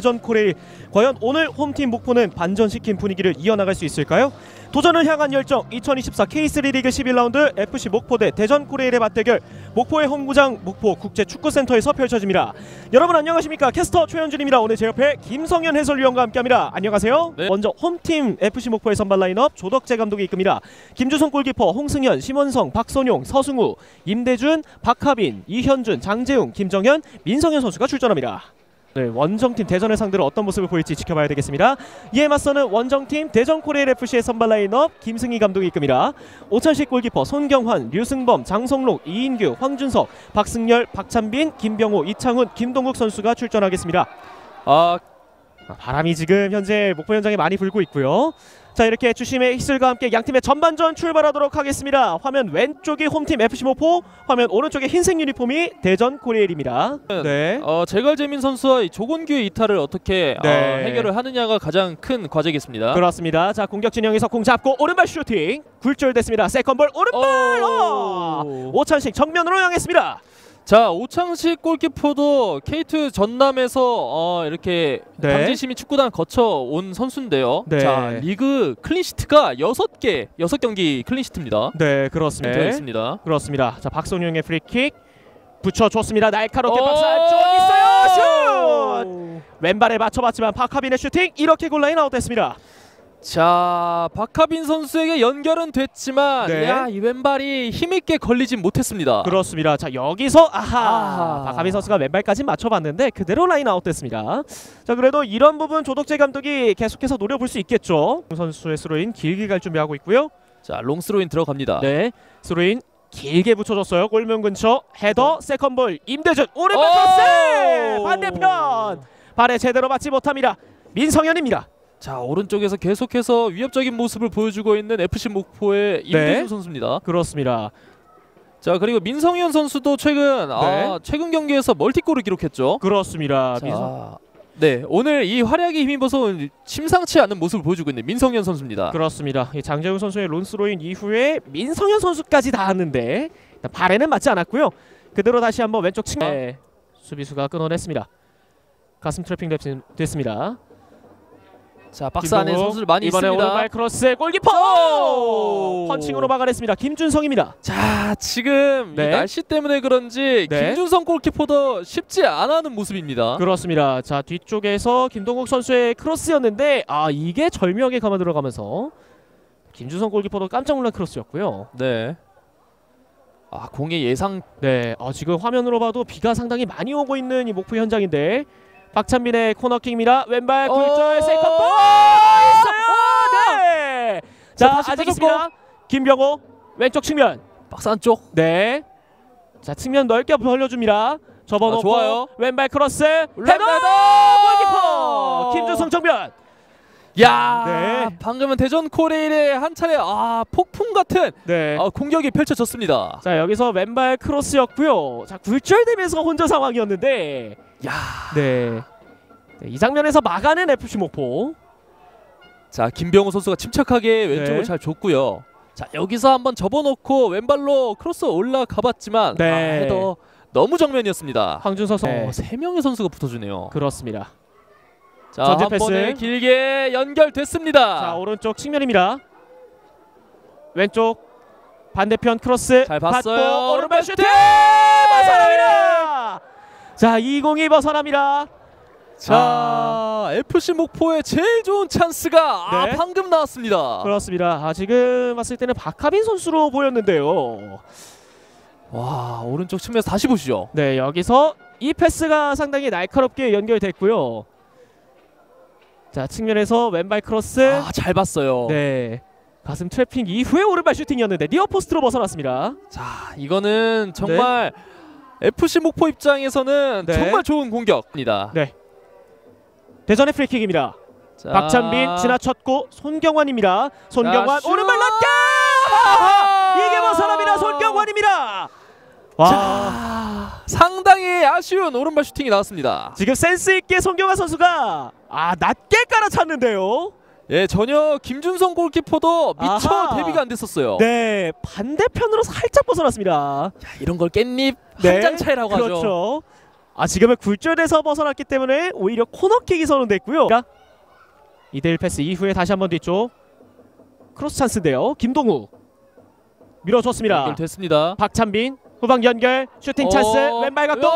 대전 코레일. 과연 오늘 홈팀 목포는 반전시킨 분위기를 이어나갈 수 있을까요? 도전을 향한 열정 2024 K3 리그 11라운드 FC 목포 대 대전 코레일의 맞대결, 목포의 홈구장 목포 국제축구센터에서 펼쳐집니다. 여러분 안녕하십니까? 캐스터 최현준입니다. 오늘 제 옆에 김성현 해설위원과 함께합니다. 안녕하세요. 네. 먼저 홈팀 FC 목포의 선발 라인업 조덕재 감독이 이끕니다. 김주성 골키퍼, 홍승현, 심원성, 박선용, 서승우, 임대준, 박하빈, 이현준, 장재웅, 김정현, 민성현 선수가 출전합니다. 네, 원정팀 대전을 상대로 어떤 모습을 보일지 지켜봐야 되겠습니다. 이에 맞서는 원정팀 대전 코레일 FC의 선발 라인업 김승희 감독이 이끕니다. 오찬식 골키퍼, 손경환, 류승범, 장성록, 이인규, 황준석, 박승열, 박찬빈, 김병호, 이창훈, 김동국 선수가 출전하겠습니다. 바람이 지금 현재 목포 현장에 많이 불고 있고요. 자, 이렇게 주심의 휘슬과 함께 양팀의 전반전 출발하도록 하겠습니다. 화면 왼쪽이 홈팀 FC 목포, 화면 오른쪽에 흰색 유니폼이 대전 코레일입니다. 네. 제갈재민 선수와 조곤규의 이탈을 어떻게 해결을 하느냐가 가장 큰 과제겠습니다. 그렇습니다. 자, 공격 진영에서 공 잡고 오른발 슈팅 굴절됐습니다. 세컨볼 오른발. 오찬식 정면으로 향했습니다. 자, 오창식 골키퍼도 K2 전남에서 이렇게 강진심이 축구단 거쳐온 선수인데요. 네. 자, 리그 클린시트가 6경기 클린시트입니다. 네, 그렇습니다. 되어 있습니다. 그렇습니다. 자, 박선용의 프리킥 붙여줬습니다. 날카롭게 박스 안쪽 있어요. 슛! 왼발에 맞춰봤지만 박하빈의 슈팅 이렇게 골라인 아웃됐습니다. 자, 박하빈 선수에게 연결은 됐지만 이 왼발이 힘있게 걸리진 못했습니다. 그렇습니다. 자, 여기서 박하빈 선수가 왼발까지 맞춰봤는데 그대로 라인 아웃됐습니다. 자, 그래도 이런 부분 조덕재 감독이 계속해서 노려볼 수 있겠죠. 선수의 스로인 길게 갈 준비하고 있고요. 자, 롱 스로인 들어갑니다. 네, 스로인 길게 붙여줬어요. 골문 근처 헤더, 세컨볼 임대준 오른발 크로스 반대편 발에 제대로 맞지 못합니다. 민성현입니다. 자, 오른쪽에서 계속해서 위협적인 모습을 보여주고 있는 FC 목포의 임대준 선수입니다. 그렇습니다. 자, 그리고 민성현 선수도 최근 최근 경기에서 멀티골을 기록했죠. 그렇습니다. 오늘 이 활약에 힘입어서 심상치 않은 모습을 보여주고 있는 민성현 선수입니다. 그렇습니다. 장재웅 선수의 론스로인 이후에 민성현 선수까지 닿았는데 발에는 맞지 않았고요. 그대로 다시 한번 왼쪽 측면 수비수가 끊어냈습니다. 가슴 트래핑 됐습니다. 자, 박스 안에 선수들 많이 이번에 있습니다. 오른발 크로스 골키퍼 펀칭으로 막아냈습니다. 김준성입니다. 자, 지금 이 날씨 때문에 그런지 김준성 골키퍼도 쉽지 않아하는 모습입니다. 그렇습니다. 자, 뒤쪽에서 김동국 선수의 크로스였는데 이게 절묘하게 감아 들어가면서 김준성 골키퍼도 깜짝 놀란 크로스였고요. 네. 공의 예상. 지금 화면으로 봐도 비가 상당히 많이 오고 있는 이 목포 현장인데 박찬빈의 코너킥입니다. 왼발 굴절 세컨볼 있어요. 자, 아직 있습니다. 김병호 왼쪽 측면 박스 안쪽. 자, 측면 넓게 벌려줍니다. 접어놓고 좋아요. 왼발 크로스 헤더 골키퍼 김준성 정면. 방금은 대전 코레일의 한 차례 폭풍 같은 공격이 펼쳐졌습니다. 자, 여기서 왼발 크로스였고요. 자, 굴절되면서 혼자 상황이었는데 이 장면에서 막아낸 FC 목포. 자, 김병호 선수가 침착하게 왼쪽을 잘 줬고요. 자, 여기서 한번 접어놓고 왼발로 크로스 올라가봤지만 헤더 너무 정면이었습니다. 황준석 선수 3명의 선수가 붙어주네요. 그렇습니다. 자, 한 번에 길게 연결됐습니다. 자, 오른쪽 측면입니다. 왼쪽 반대편 크로스 잘 봤어요. 오른발 슈팅 벗어납니다. 자, 202 벗어납니다. 자, FC 목포의 제일 좋은 찬스가 방금 나왔습니다. 그렇습니다. 지금 봤을 때는 박하빈 선수로 보였는데요. 와, 오른쪽 측면에서 다시 보시죠. 여기서 이 패스가 상당히 날카롭게 연결됐고요. 자, 측면에서 왼발 크로스 잘 봤어요. 가슴 트래핑 이후에 오른발 슈팅이었는데 니어 포스트로 벗어났습니다. 자, 이거는 정말 FC 목포 입장에서는 정말 좋은 공격입니다. 대전의 프리킥입니다. 박찬빈 지나쳤고 손경환입니다. 손경환 오른발 낮게 이게 벗어납니다. 손경환입니다. 자, 상당히 아쉬운 오른발 슈팅이 나왔습니다. 지금 센스 있게 손경환 선수가 낮게 깔아찼는데요. 전혀 김준성 골키퍼도 미처 대비가 안 됐었어요. 반대편으로 살짝 벗어났습니다. 이런 걸 깻잎 한 장 차이라고 하죠. 그렇죠. 지금은 굴절에서 벗어났기 때문에 오히려 코너킥이 선언됐고요. 2대1 패스 이후에 다시 한번 뒤쪽 크로스 찬스인데요. 김동우 밀어줬습니다. 연결됐습니다. 박찬빈 후방 연결 슈팅 찬스 왼발 각도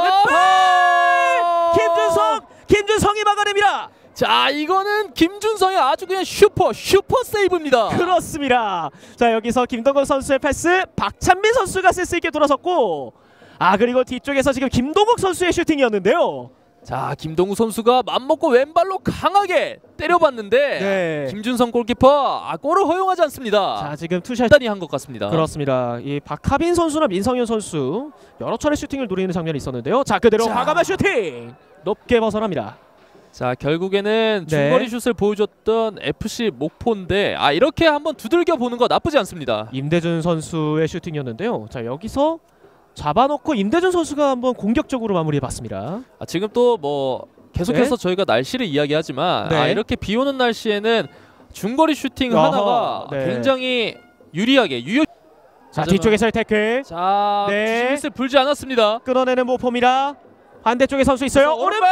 김준성이 막아냅니다. 자, 이거는 김준성의 아주 그냥 슈퍼 세이브입니다. 그렇습니다. 자, 여기서 김동건 선수의 패스 박찬빈 선수가 센스 있게 돌아섰고 그리고 뒤쪽에서 지금 김동국 선수의 슈팅이었는데요. 자, 김동우 선수가 맘먹고 왼발로 강하게 때려봤는데 네. 김준성 골키퍼 골을 허용하지 않습니다. 자, 지금 투샷 단단히 한 것 같습니다. 그렇습니다. 이 박하빈 선수나 민성현 선수 여러 차례 슈팅을 노리는 장면이 있었는데요. 자, 그대로 과감한 슈팅 높게 벗어납니다. 자, 결국에는 중거리 슛을 보여줬던 FC 목포인데 이렇게 한번 두들겨 보는 거 나쁘지 않습니다. 임대준 선수의 슈팅이었는데요. 자, 여기서 잡아놓고 임대준 선수가 한번 공격적으로 마무리해봤습니다. 지금 또 뭐 계속해서 저희가 날씨를 이야기하지만 이렇게 비오는 날씨에는 중거리 슈팅 하나가 굉장히 유리하게 자, 뒤쪽에서의 태클. 자, 미스를 불지 않았습니다. 끊어내는 모포입니다. 반대쪽에 선수 있어요. 오른발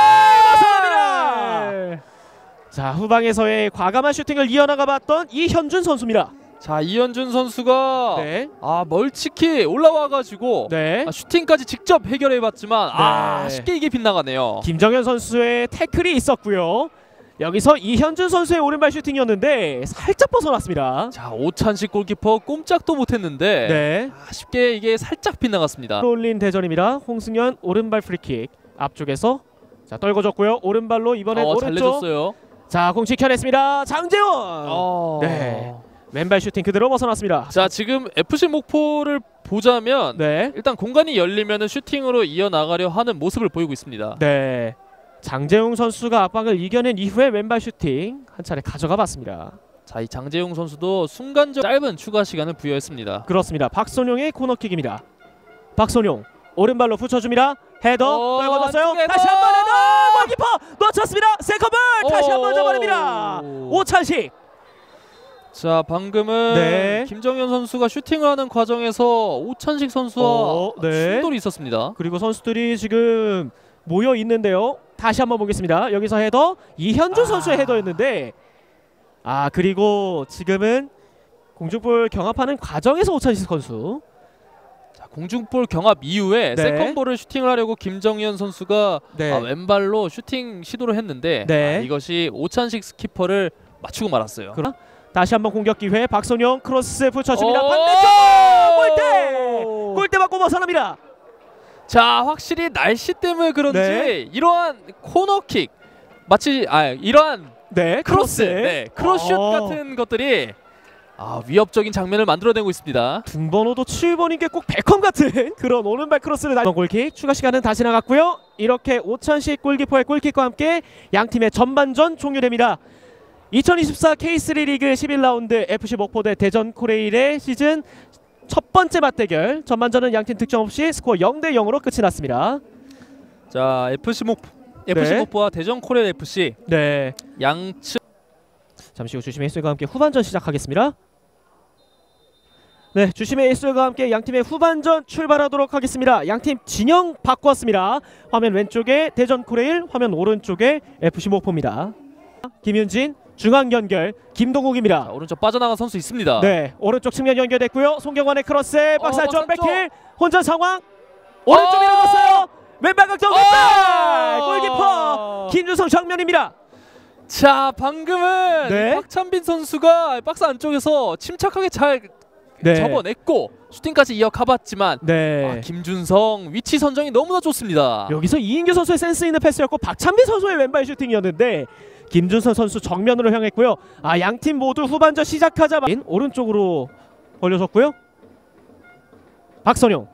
벗어납니다. 자, 후방에서의 과감한 슈팅을 이어나가봤던 이현준 선수입니다. 자, 이현준 선수가 멀찍이 올라와가지고 슈팅까지 직접 해결해봤지만 쉽게 이게 빗나가네요. 김정현 선수의 태클이 있었고요. 여기서 이현준 선수의 오른발 슈팅이었는데 살짝 벗어났습니다. 자, 오찬식 골키퍼 꼼짝도 못했는데 쉽게 이게 살짝 빗나갔습니다. 올린 대전입니다. 홍승현 오른발 프리킥 앞쪽에서 떨궈줬고요. 오른발로 이번엔 오른쪽. 잘 내줬어요. 자, 공 지켜냈습니다. 장재원. 왼발 슈팅 그대로 벗어났습니다. 자, 지금 FC 목포를 보자면 일단 공간이 열리면 슈팅으로 이어나가려 하는 모습을 보이고 있습니다. 장재웅 선수가 압박을 이겨낸 이후에 왼발 슈팅 한 차례 가져가 봤습니다. 자, 이 장재웅 선수도 순간적 짧은 추가 시간을 부여했습니다. 그렇습니다. 박선용의 코너킥입니다. 박선용 오른발로 붙여줍니다. 헤더 떨궈졌어요. 다시 한번 헤더 골키퍼 놓쳤습니다. 세컨볼 다시 한번 잡아냅니다. 오찬식. 자, 방금은 김정현 선수가 슈팅을 하는 과정에서 오찬식 선수와 충돌이 있었습니다. 그리고 선수들이 지금 모여 있는데요. 다시 한번 보겠습니다. 여기서 헤더 이현준 선수의 헤더였는데 그리고 지금은 공중볼 경합하는 과정에서 오찬식 선수 공중볼 경합 이후에 세컨볼을 슈팅을 하려고 김정현 선수가 왼발로 슈팅 시도를 했는데 이것이 오찬식 스키퍼를 맞추고 말았어요. 다시 한번 공격 기회 박선용 크로스 붙여줍니다. 반대쪽 골대 맞고 벗어납니다. 자, 확실히 날씨 때문에 그런지 이러한 코너킥 마치 이러한 크로스 크로스슛 같은 것들이 위협적인 장면을 만들어내고 있습니다. 등번호도 7번인 게 꼭 베컴 같은 그런 오른발 크로스를 골킥. 추가 시간은 다시 나갔고요. 이렇게 오찬식 골키퍼의 골킥과 함께 양팀의 전반전 종료됩니다. 2024 K3 리그 11라운드 FC 목포 대 대전 코레일의 시즌 첫 번째 맞대결. 전반전은 양팀 득점 없이 스코어 0대 0으로 끝이 났습니다. 자, FC 목포와 대전 코레일 FC 양측 잠시 후 주심의 일술과 함께 후반전 시작하겠습니다. 주심의 일술과 함께 양팀의 후반전 출발하도록 하겠습니다. 양팀 진영 바꾸었습니다. 화면 왼쪽에 대전 코레일, 화면 오른쪽에 FC 목포입니다. 김윤진 중앙 연결 김동욱입니다. 오른쪽 빠져나간 선수 있습니다. 오른쪽 측면 연결됐고요. 송경환의 크로스 박스 안쪽 백힐 혼전 상황 오른쪽 밀어줬어요. 왼발 각도 왼발 골키퍼 김준성 정면입니다. 자, 방금은 박찬빈 선수가 박스 안쪽에서 침착하게 잘 접어냈고 슈팅까지 이어가봤지만 김준성 위치 선정이 너무나 좋습니다. 여기서 이인규 선수의 센스 있는 패스였고 박찬빈 선수의 왼발 슈팅이었는데 김준선 선수 정면으로 향했고요. 양팀 모두 후반전 시작하자마자 오른쪽으로 벌려줬고요. 박선용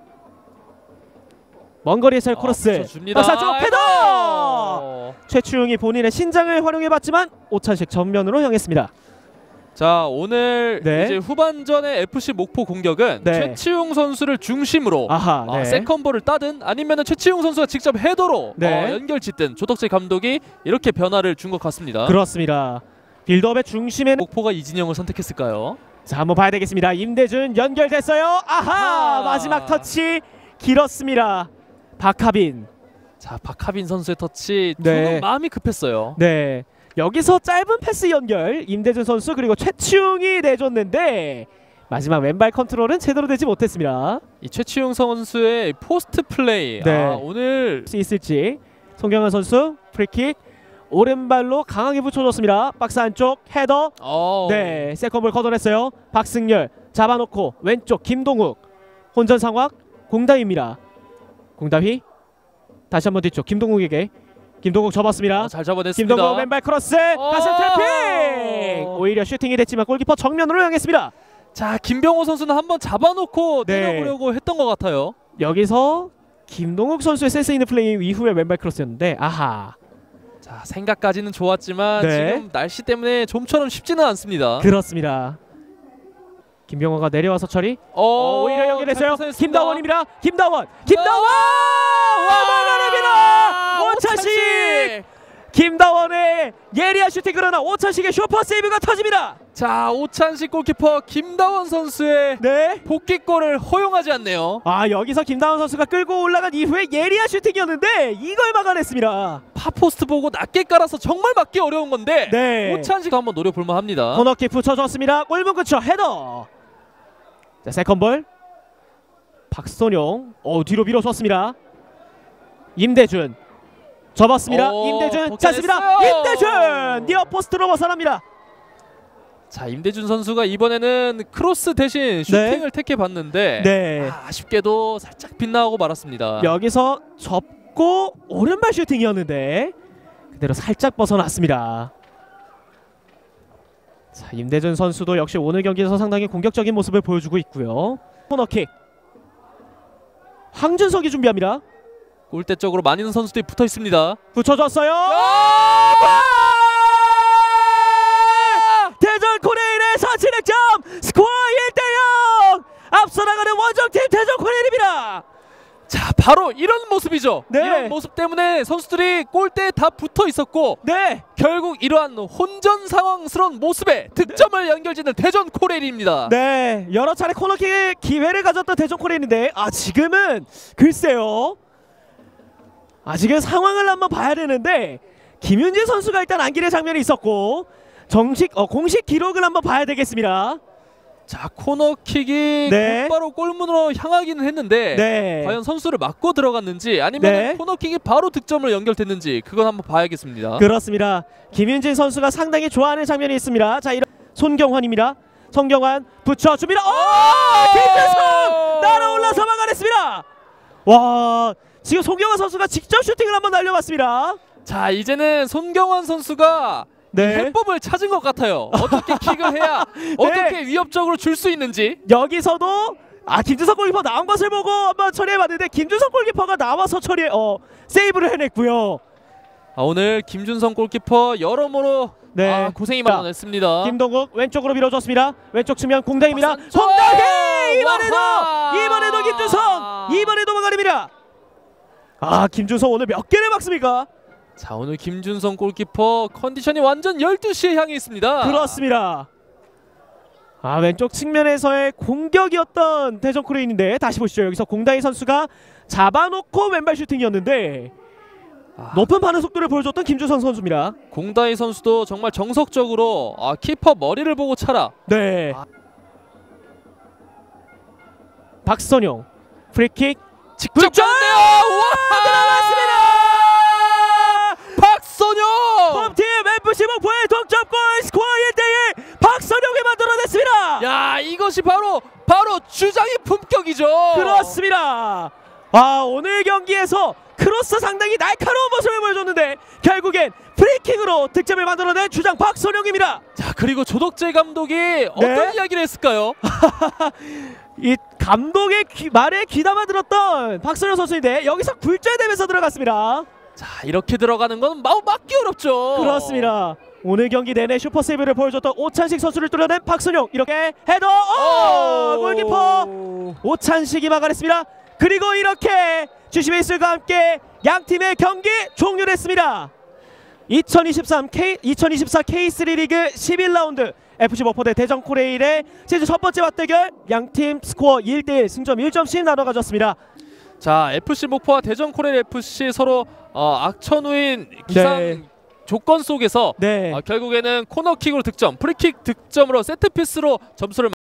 먼 거리에서의 크로스 박스 안쪽 헤더 최추용이 본인의 신장을 활용해봤지만 오찬식 전면으로 향했습니다. 자, 오늘 이제 후반전의 FC 목포 공격은 최치용 선수를 중심으로 세컨볼을 따든 아니면은 최치용 선수가 직접 헤더로 연결 짓든 조덕재 감독이 이렇게 변화를 준 것 같습니다. 그렇습니다. 빌드업의 중심에는 목포가 이진영을 선택했을까요? 자, 한번 봐야 되겠습니다. 임대준 연결됐어요. 마지막 터치 길었습니다. 박하빈 자, 박하빈 선수의 터치 네. 조금 마음이 급했어요. 네. 여기서 짧은 패스 연결 임대준 선수 그리고 최치웅이 내줬는데 마지막 왼발 컨트롤은 제대로 되지 못했습니다. 이 최치웅 선수의 포스트 플레이 네. 오늘 수 있을지. 송경환 선수 프리킥 오른발로 강하게 붙여줬습니다. 박스 안쪽 헤더. 네, 세컨볼 걷어냈어요. 박승열 잡아놓고 왼쪽 김동욱 혼전 상황 공다희입니다. 공다희 다시 한번 뒤쪽 김동욱에게. 김동욱 접었습니다. 잘 잡아냈습니다. 김동욱 왼발 크로스 가슴 트래핑. 오히려 슈팅이 됐지만 골키퍼 정면으로 향했습니다. 자, 김병호 선수는 한번 잡아놓고 때려보려고 했던 것 같아요. 여기서 김동욱 선수의 센스 있는 플레이 이후에 왼발 크로스였는데 아하. 자, 생각까지는 좋았지만 지금 날씨 때문에 좀처럼 쉽지는 않습니다. 그렇습니다. 김병호가 내려와서 처리. 오히려 연결했어요. 김다원입니다. 김다원 와버려입니다. 오찬식 김다원의 예리한 슈팅 그러나 오찬식의 슈퍼 세이브가 터집니다. 자, 오찬식 골키퍼 김다원 선수의 복귀골을 허용하지 않네요. 아, 여기서 김다원 선수가 끌고 올라간 이후에 예리한 슈팅이었는데 이걸 막아냈습니다. 파포스트 보고 낮게 깔아서 정말 막기 어려운 건데 오찬식도 한번 노려볼만 합니다. 코너킥 붙여줬습니다. 골문 근처 헤더. 자, 세컨볼 박선용 뒤로 밀어줬습니다. 임대준 접었습니다. 임대준 찼습니다. 임대준 니어포스트로 벗어납니다. 자, 임대준 선수가 이번에는 크로스 대신 슈팅을 택해봤는데 아쉽게도 살짝 빗나가고 말았습니다. 여기서 접고 오른발 슈팅이었는데 그대로 살짝 벗어났습니다. 자, 임대준 선수도 역시 오늘 경기에서 상당히 공격적인 모습을 보여주고 있고요. 코너킥 황준석이 준비합니다. 골대 쪽으로 많은 선수들이 붙어 있습니다. 붙여줬어요. 대전 코레일의 선취 득점 스코어 1대0 앞서 나가는 원정팀 대전 코레일입니다. 자, 바로 이런 모습이죠. 이런 모습 때문에 선수들이 골대에 다 붙어 있었고 결국 이러한 혼전 상황스러운 모습에 득점을 연결짓는 대전 코레일입니다. 네, 여러 차례 코너킥 기회를 가졌던 대전 코레일인데 지금은 글쎄요. 아직은 상황을 한번 봐야 되는데 김윤재 선수가 일단 안길의 장면이 있었고 공식 기록을 한번 봐야 되겠습니다. 자, 코너킥이 곧바로 골문으로 향하기는 했는데 과연 선수를 맞고 들어갔는지 아니면 코너킥이 바로 득점으로 연결됐는지 그건 한번 봐야겠습니다. 그렇습니다. 김윤진 선수가 상당히 좋아하는 장면이 있습니다. 자, 이런 손경환입니다. 손경환 붙여줍니다. 김윤성 날아올라서 막아냈습니다. 와, 지금 손경환 선수가 직접 슈팅을 한번 날려봤습니다. 자, 이제는 손경환 선수가 해법을 찾은 것 같아요. 어떻게 킥을 해야 어떻게 위협적으로 줄 수 있는지. 여기서도 김준성 골키퍼 나온 것을 보고 한번 처리해봤는데 김준성 골키퍼가 나와서 세이브를 해냈고요. 오늘 김준성 골키퍼 여러모로 고생이 많았습니다. 김동욱 왼쪽으로 밀어줬습니다. 왼쪽 측면 공다희입니다. 공다희 이번에도 김준성 이번에도 막아냅니다. 김준성 오늘 몇 개를 막습니까? 자, 오늘 김준성 골키퍼 컨디션이 완전 12시에 향해 있습니다. 그렇습니다. 왼쪽 측면에서의 공격이었던 대전 코레일인데 다시 보시죠. 여기서 공다희 선수가 잡아놓고 왼발 슈팅이었는데 높은 반응 속도를 보여줬던 김준성 선수입니다. 공다희 선수도 정말 정석적으로 키퍼 머리를 보고 차라. 박선용 프리킥 직접 쳤네요. 들어갔습니다. 박선용 홈팀 FC 목포의 동점골 스코어 1대1 박선용이 만들어냈습니다. 야, 이것이 바로 주장의 품격이죠. 그렇습니다. 오늘 경기에서 크로스 상당히 날카로운 모습을 보여줬는데 결국엔 프리킥으로 득점을 만들어낸 주장 박선용입니다. 자, 그리고 조덕재 감독이 어떤 이야기를 했을까요? 이 감독의 말에 귀담아 들었던 박선용 선수인데 여기서 굴절되면서 들어갔습니다. 자, 이렇게 들어가는 건 막기 어렵죠. 그렇습니다. 오늘 경기 내내 슈퍼 세이브를 보여줬던 오찬식 선수를 뚫어낸 박선용. 이렇게 헤더 골키퍼 오찬식이 막아냈습니다. 그리고 이렇게 주심의 이슬과 함께 양팀의 경기 종료됐습니다. 2024 K3 리그 11라운드 FC 목포 대 대전 코레일의 시즌 첫 번째 맞대결 양팀 스코어 1대1 승점 1점씩 나눠 가졌습니다. 자, FC 목포와 대전 코레일 FC 서로 악천후인 기상 조건 속에서 결국에는 코너킥으로 득점, 프리킥 득점으로 세트피스로 점수를